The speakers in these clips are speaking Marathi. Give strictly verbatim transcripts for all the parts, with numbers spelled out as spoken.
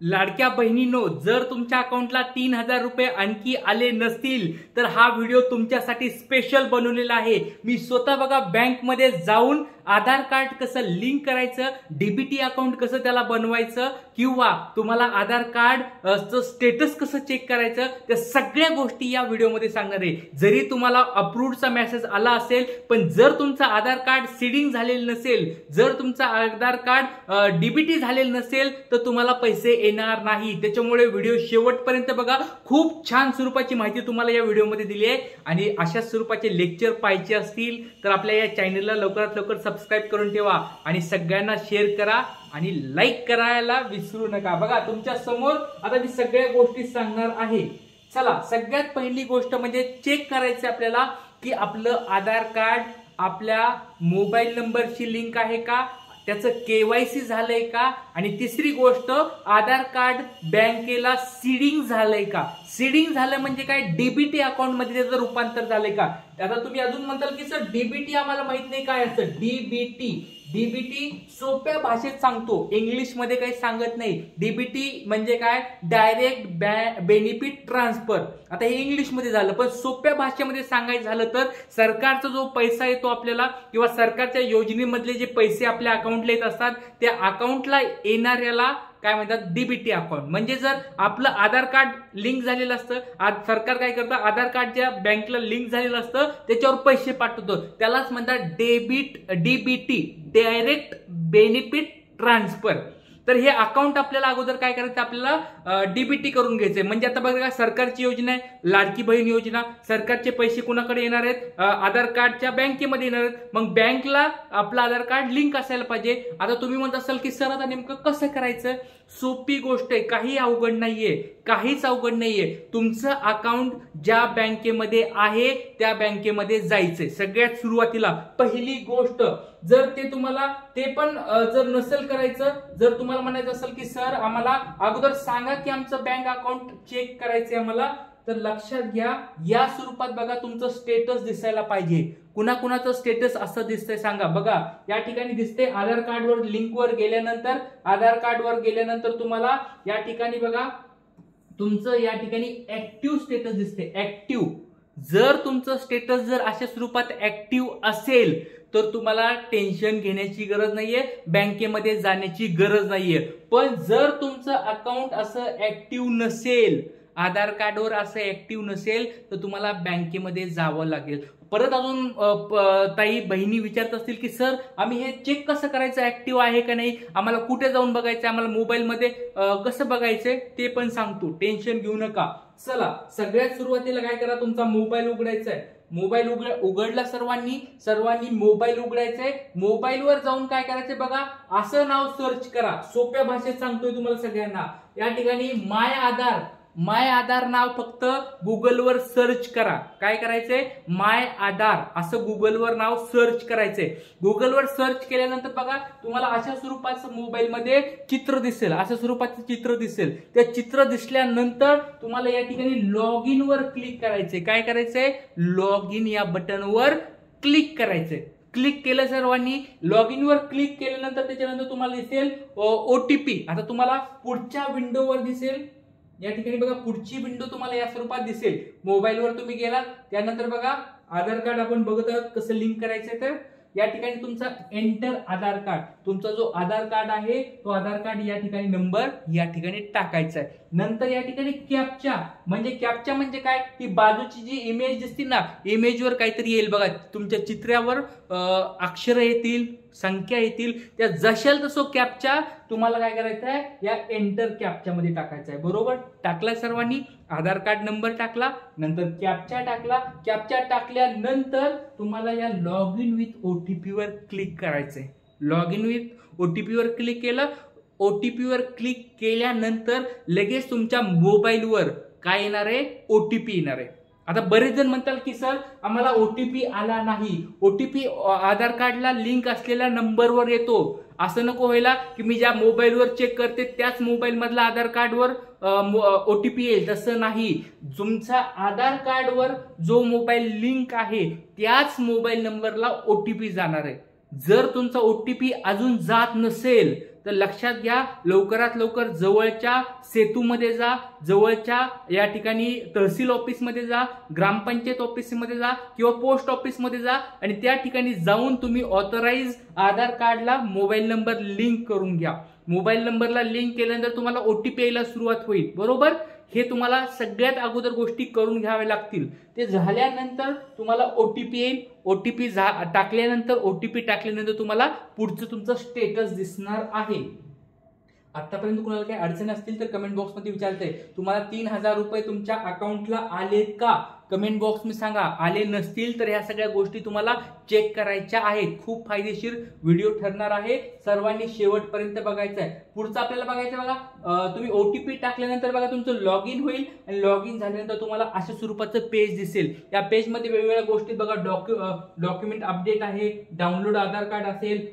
लाडक्या बहिणींनो, जर तुमच्या अकाउंटला तीन हजार रुपये आणखी आले नसतील तर हा व्हिडिओ तुमच्यासाठी स्पेशल बनवलेला आहे। मी स्वतः बघा बँकमध्ये जाऊन आधार कार्ड कसं लिंक करायचं, डीबीटी अकाउंट कसं त्याला बनवायचं किंवा तुम्हाला आधार कार्डचं स्टेटस कसं चेक करायचं, त्या सगळ्या गोष्टी या व्हिडिओमध्ये सांगणार आहे। जरी तुम्हाला अप्रूव्डचा मेसेज आला असेल, पण जर तुमचं आधार कार्ड सीडिंग झालेलं नसेल, जर तुमचं आधार कार्ड डीबीटी झालेलं नसेल तर तुम्हाला पैसे येणार नाही। त्याच्यामुळे व्हिडिओ शेवटपर्यंत बघा, खूप छान स्वरूपाची माहिती तुम्हाला या व्हिडिओमध्ये दिली आहे। आणि अशा स्वरूपाचे लेक्चर पाहिजे असतील तर आपल्या या चॅनलला लवकरात लवकर सबस्क्राइब करून ठेवा आणि सगळ्यांना शेअर करा आणि लाईक करायला विसरू नका। बघा तुमच्या समोर आता मी सगळ्या गोष्टी सांगणार आहे। चला, सगळ्यात पहिली गोष्ट म्हणजे चेक करायचं आपल्याला की आपलं आधार कार्ड आपल्या मोबाईल नंबरशी लिंक आहे का, त्याचं केवायसी झालंय का, आणि तिसरी गोष्ट आधार कार्ड बँकेला सीडिंग झालंय का। सीडिंग झालं म्हणजे काय, डीबीटी अकाउंट मध्ये त्याचं रूपांतर झालंय का। आता तुम्ही अजून म्हणताल की सर डीबीटी आम्हाला माहित नाही काय असतं। डीबीटी डीबीटी सोप्या भाषेत सांगतो, इंग्लिश मध्ये काही सांगत नाही। डीबीटी म्हणजे काय, डायरेक्ट बेनिफिट ट्रान्सफर। आता हे इंग्लिश मध्ये झालं, पण सोप्या भाषेमध्ये सांगायचं झालं तर सरकारचा जो पैसा येतो आपल्याला किंवा सरकारच्या योजनेमधले जे पैसे आपल्या अकाउंटला येत असतात, त्या अकाउंटला येणाऱ्याला काय म्हणतात, डीबीटी अकाउंट। म्हणजे जर आपलं आधार कार्ड लिंक झालेलं असतं, सरकार काय करतं, आधार कार्ड ज्या बँकला लिंक झालेलं असतं त्याच्यावर पैसे पाठवतो, त्यालाच म्हणतात debit DBT, direct benefit transfer. तर हे अकाउंट आपल्याला अगोदर काय करायचं, आपल्याला डीबीटी करून घ्यायचंय। म्हणजे आता बघा सरकारची योजना आहे, लाडकी बहीण योजना, सरकारचे पैसे कोणाकडे येणार आहेत, आधार कार्डच्या बँकेमध्ये येणार आहेत। मग बँकला आपलं आधार कार्ड लिंक असायला पाहिजे। आता तुम्ही म्हणत असाल की सर आता नेमकं कसं करायचं, सोपी गोष्ट आहे, काही अवघड नाहीये, काहीच अवघड नाहीये। तुमचं अकाउंट ज्या बँकेमध्ये आहे त्या बँकेमध्ये जायचंय। सगळ्यात सुरुवातीला पहिली गोष्ट, जर ते तुम्हाला ते पण जर नसेल करायचं, जर तुम्हाला म्हणायचं असेल की सर आम्हाला अगोदर सांगा की आमचं बँक अकाउंट चेक करायचंय आम्हाला, तर लक्षात घ्या या स्वरूपात बघा तुमचं स्टेटस दिसायला पाहिजे। कुणाकुणाचं स्टेटस असं दिसतंय सांगा। बघा या ठिकाणी दिसते आधार कार्डवर लिंकवर गेल्यानंतर, आधार कार्डवर गेल्यानंतर तुम्हाला या ठिकाणी बघा तुमचं या ठिकाणी ऍक्टिव्ह स्टेटस दिसते, ऍक्टिव्ह। जर तुमचं स्टेटस जर अशा स्वरूपात ऍक्टिव्ह असेल तर तुम्हाला टेन्शन घेण्याची गरज नाहीये, बँकेमध्ये जाण्याची गरज नाहीये। पण जर तुमचं अकाउंट असं ऍक्टिव्ह नसेल, आधार कार्डवर असं ऍक्टिव्ह नसेल तर तुम्हाला बँकेमध्ये जावं लागेल। परत अजून ताई बहिणी विचारत असतील की सर आम्ही हे चेक कसं करायचं, ऍक्टिव्ह आहे का नाही, आम्हाला कुठे जाऊन बघायचं, आम्हाला मोबाईलमध्ये कसं बघायचंय ते पण सांगतो, टेन्शन घेऊ नका। चला, सगळ्यात सुरुवातीला काय करा, तुमचा मोबाईल उघडायचा आहे। मोबाईल उघड उघडला सर्वांनी सर्वांनी मोबाईल उघडायचंय। मोबाईलवर जाऊन काय करायचंय बघा, असं नाव सर्च करा, सोप्या भाषेत सांगतोय तुम्हाला सगळ्यांना। या ठिकाणी माय आधार माय आधार नाव फक्त गुगलवर सर्च करा। काय करायचंय, माय आधार असं गुगलवर नाव सर्च करायचंय। गुगलवर सर्च केल्यानंतर बघा तुम्हाला अशा स्वरूपाचं मोबाईलमध्ये चित्र दिसेल, अशा स्वरूपाचं चित्र दिसेल। त्या चित्र दिसल्यानंतर तुम्हाला या ठिकाणी लॉग इन वर क्लिक करायचंय। काय करायचंय, लॉग इन या बटनवर क्लिक करायचंय। क्लिक केलं सर्वांनी, लॉग इन वर क्लिक केल्यानंतर त्याच्यानंतर तुम्हाला दिसेल ओटीपी। आता तुम्हाला पुढच्या विंडोवर दिसेल, या ठिकाणी बघा पुढची विंडो तुम्हाला या स्वरूपात दिसेल। मोबाईलवर तुम्ही गेलात त्यानंतर बघा आधार कार्ड आपण बघत आहोत कसं लिंक करायचं, तर या ठिकाणी तुमचा एंटर आधार कार्ड, तुमचा जो आधार कार्ड आहे तो आधार कार्ड या ठिकाणी नंबर या ठिकाणी टाकायचा आहे। नंतर या ठिकाणी कॅप्चा, म्हणजे कॅप्चा म्हणजे काय, ती बाजूची जी इमेज दिसते ना, इमेजवर काहीतरी येईल बघा, तुमच्या चित्रावर अक्षर येतील, संख्या येतील, त्या जशाल तसं कॅप्चा तुम्हाला काय करायचं आहे, या एंटर कॅप्चा मध्ये टाकायचा आहे। बरोबर टाकला सर्वांनी, आधार कार्ड नंबर टाकला, नंतर कॅप्चा टाकला। कॅप्चा टाकल्यानंतर तुम्हाला या लॉग इन विथ ओटीपी वर क्लिक करायचंय। लॉग इन विथ ओटीपी वर क्लिक केलं, ओटीपी वर क्लिक केल्यानंतर लगेच तुमच्या मोबाईलवर काय येणार आहे, ओटीपी येणार आहे। आता बरेच जण म्हणतात की सर आम्हाला ओटीपी आला नाही, ओटीपी आधार कार्डला लिंक असलेल्या नंबरवर येतो। असं नको व्हायला की मी ज्या मोबाईलवर चेक करते त्याच मोबाईल मधला आधार कार्डवर ओटीपी येईल, तसं नाही। तुमचा आधार कार्डवर जो मोबाईल लिंक आहे त्याच मोबाईल नंबरला ओटीपी जाणार आहे। जर तुमचा ओटीपी अजून जात नसेल तर लक्षात घ्या, लवकरात लवकर जवळच्या सेतूमध्ये जा, जवळच्या या ठिकाणी तहसील ऑफिसमध्ये जा, ग्रामपंचायत ऑफिसमध्ये जा किंवा पोस्ट ऑफिसमध्ये जा आणि त्या ठिकाणी जाऊन तुम्ही ऑथराइज आधार कार्डला मोबाईल नंबर लिंक करून घ्या. मोबाईल नंबरला लिंक केल्यानंतर तुम्हाला ओटीपी यायला सुरुवात होईल. बरोबर, हे तुम्हाला सगळ्यात अगोदर गोष्टी करून घ्याव्या लागतील. ते झाल्यानंतर तुम्हाला ओटीपी येईल. ओटीपी टाकल्यानंतर ओटीपी टाकल्यानंतर तुम्हाला पुढचं तुमचं स्टेटस दिसणार आहे. आतापर्यंत कुणाला काही अडचण असतील तर कमेंट बॉक्समध्ये विचारते. तुम्हाला तीन हजार रुपये तुमच्या अकाउंटला आलेत का, कमेंट बॉक्स मध्ये सांगा. आले नसतील तर ह्या सगळ्या गोष्टी तुम्हाला चेक करायच्या आहेत. खूप फायदेशीर व्हिडिओ ठरणार आहे, सर्वांनी शेवटपर्यंत बघायचा आहे. पुढचं आपल्याला बघायचं बघा, तुम्ही ओटीपी टाकल्यानंतर बघा तुमचं लॉग इन होईल आणि लॉग इन झाल्यानंतर तुम्हाला अशा स्वरूपाचं पेज दिसेल. या पेजमध्ये वेगवेगळ्या गोष्टी बघा, डॉक्यु डॉक्युमेंट अपडेट आहे, डाउनलोड आधार कार्ड असेल,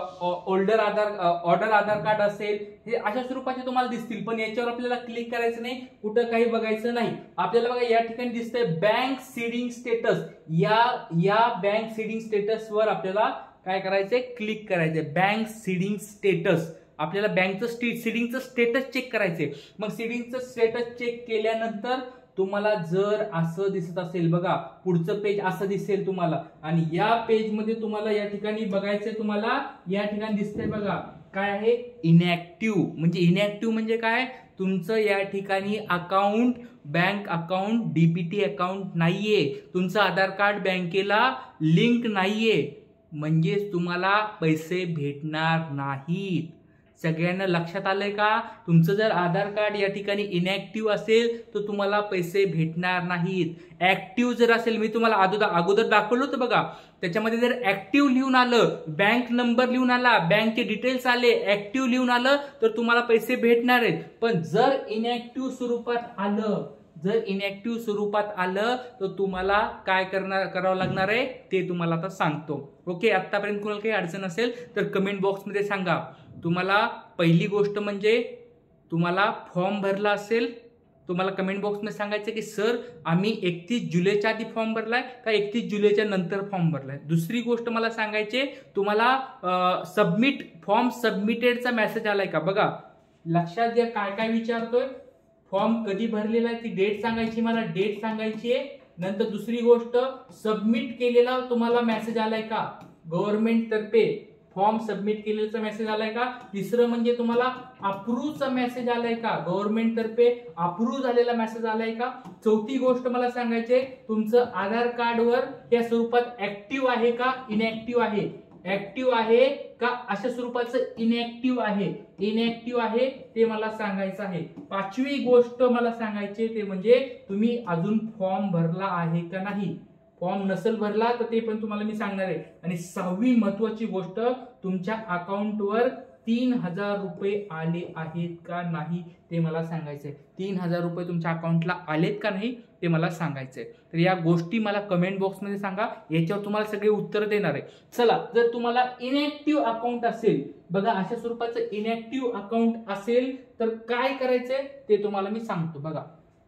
older Aadhaar order Aadhaar card असेल, हे अशा स्वरूपाचे तुम्हाला दिसतील. पण याच्यावर आपल्याला क्लिक करायचं नाही, कुठं काही बघायचं नाही. आपल्याला बघा या ठिकाणी दिसतंय बँक सीडिंग स्टेटस. या या बँक सीडिंग स्टेटस वर आपल्याला काय करायचंय, क्लिक करायचंय. बँक सीडिंग स्टेटस, आपल्याला बँकचं सीडिंगचं स्टेटस चेक करायचंय. मग सीडिंगचं स्टेटस चेक केल्यानंतर तुम्हाला जर असं दिसत असेल बघा, पुढचं पेज असं दिसेल तुम्हाला आणि या पेज मध्ये तुम्हाला या ठिकाणी बघायचंय, तुम्हाला या ठिकाणी दिसतंय बघा काय आहे, इनॅक्टिव्ह. म्हणजे इनॅक्टिव्ह म्हणजे काय, तुमचं या ठिकाणी account bank account DBT account नाहीये, तुमचं आधार कार्ड बँकेला लिंक नाहीये, म्हणजेच तुम्हाला पैसे भेटणार नाहीत. सगळ्यांना लक्षात आलंय का? तुमचं जर आधार कार्ड या ठिकाणी इनॅक्टिव्ह असेल तर तुम्हाला पैसे भेटणार नाहीत. ऍक्टिव्ह जर असेल, मी तुम्हाला अगोदर अगोदर दाखवलं होतं बघा, त्याच्यामध्ये जर ऍक्टिव्ह लिहून आलं, बँक नंबर लिहून आला, बँकचे डिटेल्स आले, ऍक्टिव्ह लिहून आलं तर तुम्हाला पैसे भेटणार आहेत. पण जर इनॅक्टिव्ह स्वरूपात आलं जर इनॅक्टिव्ह स्वरूपात आलं तर तुम्हाला काय करणार करावं लागणार आहे ते तुम्हाला आता सांगतो. ओके, आतापर्यंत कोणाला काही अडचण असेल तर कमेंट बॉक्समध्ये सांगा. तुम्हाला पहिली गोष्ट म्हणजे तुम्हाला फॉर्म भरला असेल, तुम्हाला कमेंट बॉक्समध्ये सांगायचं की सर आम्ही एकतीस जुलैच्या आधी फॉर्म भरलाय का एकतीस जुलैच्या नंतर फॉर्म भरलाय. दुसरी गोष्ट मला सांगायचे, तुम्हाला सबमिट फॉर्म सबमिटेडचा मेसेज आलाय का. बघा लक्षात घ्या काय काय विचारतोय, फॉर्म कधी भरलेला आहे ती डेट सांगायची, मला डेट सांगायची आहे. नंतर दुसरी गोष्ट, सबमिट केलेला तुम्हाला मेसेज आलाय का गव्हर्नमेंट तर्फे, फॉर्म सबमिट केलेला मेसेज आलाय का. तिसरं म्हणजे तुम्हाला अप्रूव्हचा मेसेज आलाय का, गव्हर्नमेंट तर्फे अप्रूव्ह झालेला मेसेज आलाय का. चौथी गोष्ट मला सांगायचे, तुमचं आधार कार्डवर या स्वरूपात ऍक्टिव्ह आहे का इनॅक्टिव्ह आहे, ऍक्टिव्ह आहे का अशा स्वरूपाचं इनॅक्टिव्ह आहे, इनॅक्टिव्ह आहे ते मला सांगायचं आहे. पाचवी गोष्ट मला सांगायची ते म्हणजे तुम्ही अजून फॉर्म भरला आहे का नाही. फॉर्म नसेल भरला तर ते पण तुम्हाला मी सांगणार आहे. आणि सहावी महत्वाची गोष्ट, तुमच्या अकाउंटवर तीन हजार रुपये आले आहेत का नाही ते मला सांगायचंय. तीन हजार रुपये तुमच्या अकाउंटला आलेत का नाही ते मला सांगायचंय. तर या गोष्टी मला कमेंट बॉक्समध्ये सांगा, याच्यावर तुम्हाला सगळे उत्तर देणार आहे. चला, जर तुम्हाला इनॅक्टिव्ह अकाउंट असेल, बघा अशा स्वरूपाचं इनॅक्टिव्ह अकाउंट असेल तर काय करायचंय ते तुम्हाला मी सांगतो. बघा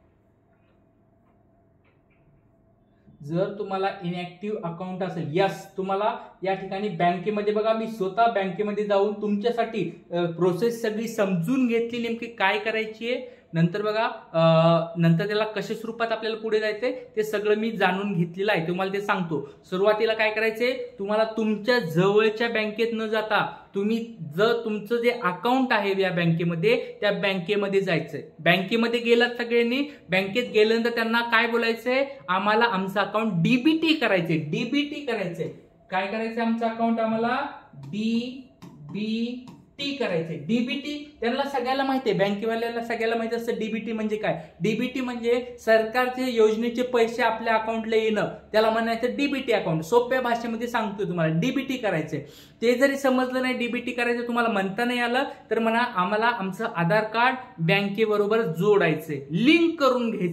जर तुम्हाला इनॅक्टिव्ह अकाउंट असेल, यस तुम्हाला या ठिकाणी बँकेमध्ये बघा, मी स्वतः बँकेमध्ये जाऊन तुमच्यासाठी प्रोसेस सगळी समजून घेतली, नेमकी काय करायची आहे. नंतर बघा नंतर त्याला कशा स्वरूपात आपल्याला पुढे जायचंय ते सगळं मी जाणून घेतलेलं आहे, तुम्हाला ते सांगतो. सुरुवातीला काय करायचंय, तुम्हाला तुमच्या जवळच्या बँकेत न जाता तुम्ही जर तुमचं जे अकाउंट आहे या बँकेमध्ये त्या बँकेमध्ये जायचंय. बँकेमध्ये गेलात सगळ्यांनी, बँकेत गेल्यानंतर त्यांना काय बोलायचंय, आम्हाला आमचं अकाउंट डीबीटी करायचंय, डीबीटी करायचंय. काय करायचंय, आमचं अकाउंट आम्हाला डीबीटी करायचंय. डीबीटी त्यांना सगळ्याला माहिती आहे, बँकेवाल्याला सगळ्याला माहिती असतं डीबीटी म्हणजे काय. डीबीटी म्हणजे सरकारचे योजनेचे पैसे आपल्या अकाउंटला येणं, त्याला म्हणायचं डीबीटी अकाउंट. सोप्या भाषेमध्ये सांगतोय तुम्हाला, डीबीटी करायचंय. ते जरी समजलं नाही डीबीटी करायचं, तुम्हाला म्हणता नाही आलं तर म्हणा आम्हाला आमचं आधार कार्ड बँकेबरोबर जोडायचंय, लिंक करून घ्यायचंय.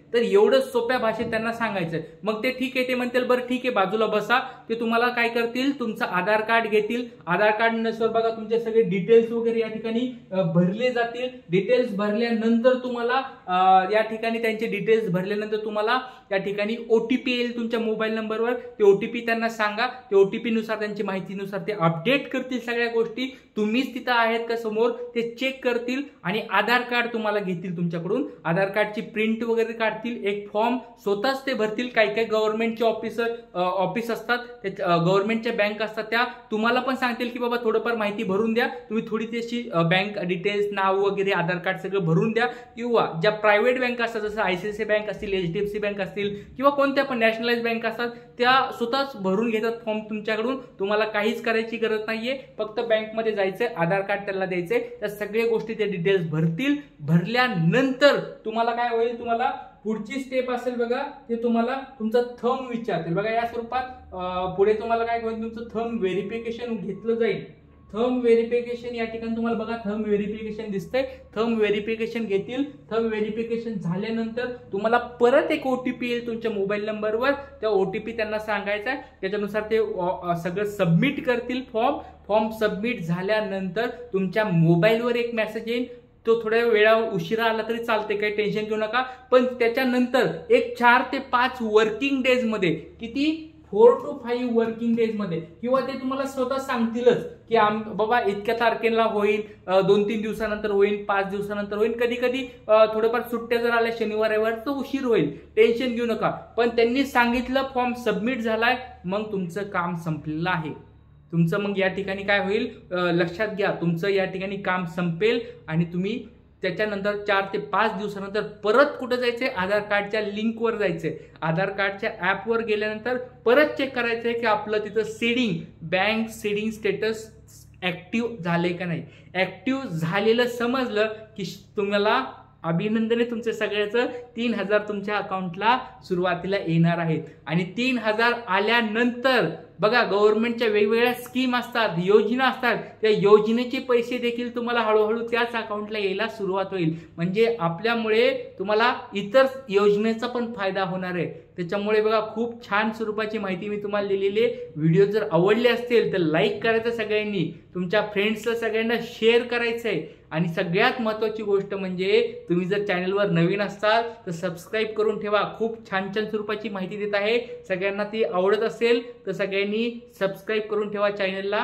तर एवढं सोप्या भाषेत त्यांना सांगायचं. मग ते ठीक आहे, ते म्हणतील बरं ठीक आहे बाजूला बसा. ते तुम्हाला काय करतील, तुमचं आधार कार्ड घेतील. आधार कार्ड नसवर बघा तुमचे सगळे डिटेल्स वगैरे या ठिकाणी भरले जातील. डिटेल्स भरल्यानंतर तुम्हाला या ठिकाणी त्यांचे डिटेल्स भरल्यानंतर तुम्हाला त्या ठिकाणी ओटीपी येईल तुमच्या मोबाईल नंबरवर. ते ओटीपी त्यांना सांगा. ते ओटीपी नुसार त्यांची माहितीनुसार ते अपडेट करतील सगळ्या गोष्टी. तुम्हीच तिथं आहेत का समोर ते चेक करतील आणि आधार कार्ड तुम्हाला घेतील तुमच्याकडून. आधार कार्डची प्रिंट वगैरे काढतील. एक फॉर्म स्वतःच ते भरतील. काही काही गव्हर्नमेंटचे ऑफिसर ऑफिस असतात, गव्हर्नमेंटच्या बँक असतात, त्या तुम्हाला पण सांगतील की बाबा थोडंफार माहिती भरून द्या. तुम्ही थोडी त्याची बँक डिटेल्स, नाव वगैरे, आधार कार्ड सगळं भरून द्या. किंवा ज्या प्रायव्हेट बँक असतात जसं आयसीआयसीआय बँक असतील, एचडीएफसी बँक असतील किंवा कोणत्या पण नॅशनलाइज बँक असतात, त्या स्वतःच भरून घेतात फॉर्म तुमच्याकडून. तुम्हाला काहीच करायची गरज नाहीये. फक्त बँकमध्ये जायचंय, आधार कार्ड त्याला द्यायचंय, त्या सगळ्या गोष्टी ते डिटेल्स भरतील. भरल्यानंतर तुम्हाला काय होईल, तुम्हाला पुढची स्टेप असेल बघा, ते तुम्हाला तुमचं थंब विचारतील बघा. या स्वरूपात पुढे तुम्हाला काय होईल, तुमचं थंब व्हेरिफिकेशन घेतलं जाईल. थंब व्हेरिफिकेशन या ठिकाणी तुम्हाला बघा थंब व्हेरिफिकेशन दिसतंय. थंब व्हेरिफिकेशन घेतील. थंब व्हेरिफिकेशन झाल्यानंतर तुम्हाला परत एक ओटीपी येईल तुमच्या मोबाईल नंबरवर. त्या ओटीपी त्यांना सांगायचा आहे. त्याच्यानुसार ते सगळं सबमिट करतील फॉर्म. फॉर्म सबमिट झाल्यानंतर तुमच्या मोबाईलवर एक मेसेज येईल. तो थोड्या वेळा उशिरा आला तरी चालते, काही टेन्शन घेऊ नका. पण त्याच्यानंतर एक चार ते पाच वर्किंग डेज मध्ये, किती four two five working days मध्ये, किंवा ते तुम्हाला स्वतः सांगतीलच की बाबा इतक्या तारखेला होईल, दोन तीन दिवसानंतर होईल, पाच दिवसानंतर होईल. कधी कधी थोडंफार सुट्ट्या जर आल्या शनिवार रविवार तर उशीर होईल, टेन्शन घेऊ नका. पण त्यांनी सांगितलं फॉर्म सबमिट झालाय, मग तुमचं काम संपलेलं आहे. तुमचं मग या ठिकाणी काय होईल लक्षात घ्या, तुमचं या ठिकाणी काम संपेल आणि तुम्ही त्याच्यानंतर चार ते पाच दिवसानंतर परत कुठं जायचंय, आधार कार्डच्या लिंकवर जायचंय. आधार कार्डच्या ऍपवर गेल्यानंतर परत चेक करायचंय की आपलं तिथं seeding, bank seeding status active झाले का नाही. ऍक्टिव्ह झालेलं समजलं की तुम्हाला अभिनंदन, तुमच्या सगळ्याचं तीन हजार तुमच्या अकाउंटला सुरुवातीला येणार आहेत. आणि तीन हजार आल्यानंतर बघा गव्हर्नमेंटच्या वेगवेगळ्या स्कीम असतात, योजना असतात, त्या योजनेचे पैसे देखील तुम्हाला हळूहळू त्याच अकाउंटला यायला सुरुवात होईल. म्हणजे आपल्यामुळे तुम्हाला इतर योजनेचा पण फायदा होणार आहे. त्याच्यामुळे बघा खूप छान स्वरूपाची माहिती मी तुम्हाला दिलेली आहे. व्हिडिओ जर आवडले असतील तर लाईक करायचं सगळ्यांनी, तुमच्या फ्रेंड्सला सगळ्यांना शेअर करायचं आहे. आणि सगळ्यात महत्त्वाची गोष्ट म्हणजे तुम्ही जर चॅनलवर नवीन असाल तर सबस्क्राईब करून ठेवा. खूप छान छान स्वरूपाची माहिती देत आहे. सगळ्यांना ती आवडत असेल तर सगळ्यांनी सबस्क्राईब करून ठेवा चॅनलला.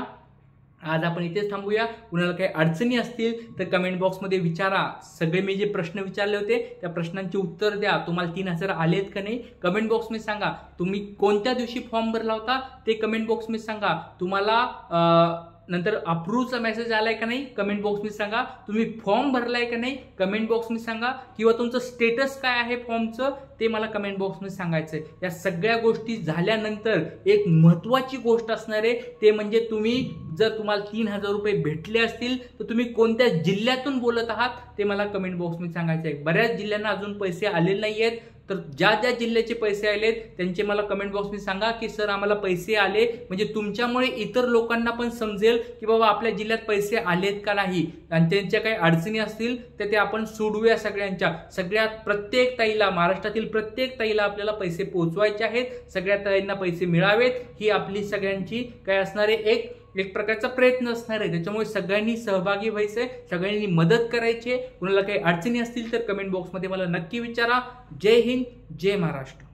आज आपण इथेच थांबूया. कुणाला काही अडचणी असतील तर कमेंट बॉक्समध्ये विचारा. सगळे मी जे प्रश्न विचारले होते त्या प्रश्नांची उत्तर द्या. तुम्हाला तीन हजार आलेत का नाही कमेंट बॉक्समध्ये सांगा. तुम्ही कोणत्या दिवशी फॉर्म भरला होता ते कमेंट बॉक्समध्ये सांगा. तुम्हाला नंतर अप्रूव्हचा मेसेज आलाय का नाही कमेंट बॉक्समध्ये सांगा. तुम्ही फॉर्म भरलाय का नाही कमेंट बॉक्समध्ये सांगा. किंवा तुमचं स्टेटस काय आहे फॉर्मचं ते मला कमेंट बॉक्समध्ये सांगायचंय. या सगळ्या गोष्टी झाल्यानंतर एक महत्वाची गोष्ट असणार आहे, ते म्हणजे तुम्ही जर तुम्हाला तीन हजार रुपये भेटले असतील तर तुम्ही कोणत्या जिल्ह्यातून बोलत आहात ते मला कमेंट बॉक्समध्ये सांगायचं आहे. बऱ्याच जिल्ह्यांना अजून पैसे आलेले नाही आहेत. तर ज्या ज्या जिल्ह्याचे पैसे आलेत त्यांचे मला कमेंट बॉक्समध्ये सांगा की सर आम्हाला पैसे आले. म्हणजे तुमच्यामुळे इतर लोकांना पण समजेल की बाबा आपल्या जिल्ह्यात पैसे आलेत का नाही. आणि त्यांच्या काही अडचणी असतील तर ते आपण सोडवूया. सगळ्यांच्या सगळ्यात प्रत्येक ताईला, महाराष्ट्रातील प्रत्येक ताईला आपल्याला पैसे पोहोचवायचे आहेत. सगळ्या ताईंना पैसे मिळावेत ही आपली सगळ्यांची काय असणारे एक एक प्रकारचा प्रयत्न असणार आहे. त्याच्यामुळे सगळ्यांनी सहभागी व्हायचंय, सगळ्यांनी मदत करायची आहे. कुणाला काही अडचणी असतील तर कमेंट बॉक्समध्ये मला नक्की विचारा. जय हिंद, जय महाराष्ट्र.